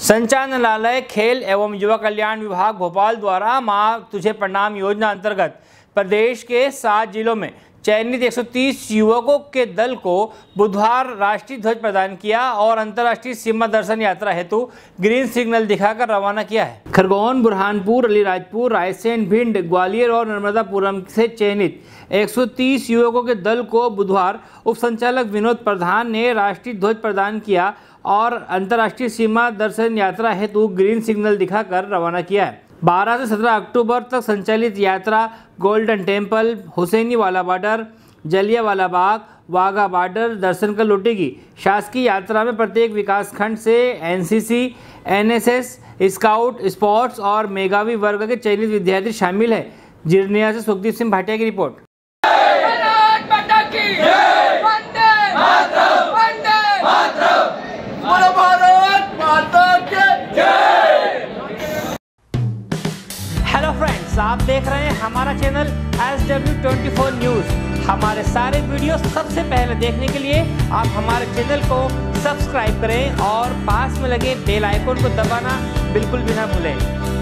संचालनालय खेल एवं युवा कल्याण विभाग भोपाल द्वारा माँ तुझे प्रणाम योजना अंतर्गत प्रदेश के 7 जिलों में चयनित 130 युवकों के दल को बुधवार राष्ट्रीय ध्वज प्रदान किया और अंतर्राष्ट्रीय सीमा दर्शन यात्रा हेतु ग्रीन सिग्नल दिखाकर रवाना किया है। खरगोन, बुरहानपुर, अलीराजपुर, रायसेन, भिंड, ग्वालियर और नर्मदापुरम से चयनित 130 युवकों के दल को बुधवार उप संचालक विनोद प्रधान ने राष्ट्रीय ध्वज प्रदान किया और अंतर्राष्ट्रीय सीमा दर्शन यात्रा हेतु ग्रीन सिग्नल दिखाकर रवाना किया है। 12 से 17 अक्टूबर तक संचालित यात्रा golden Temple, Hussainiwala border, Jallianwala Bagh, Wagah border दर्शन कर लौटेगी। शासकीय यात्रा में प्रत्येक विकासखंड से एनसीसी, एनएसएस, स्काउट, स्पोर्ट्स और मेधावी वर्ग के चयनित विद्यार्थी शामिल है। जिर्निया से सुखदीप सिंह भाटिया की रिपोर्ट। हेलो फ्रेंड्स, आप देख रहे हैं हमारा चैनल SW24 न्यूज़। हमारे सारे वीडियो सबसे पहले देखने के लिए आप हमारे चैनल को सब्सक्राइब करें और पास में लगे बेल आइकन को दबाना बिल्कुल भी ना भूलें।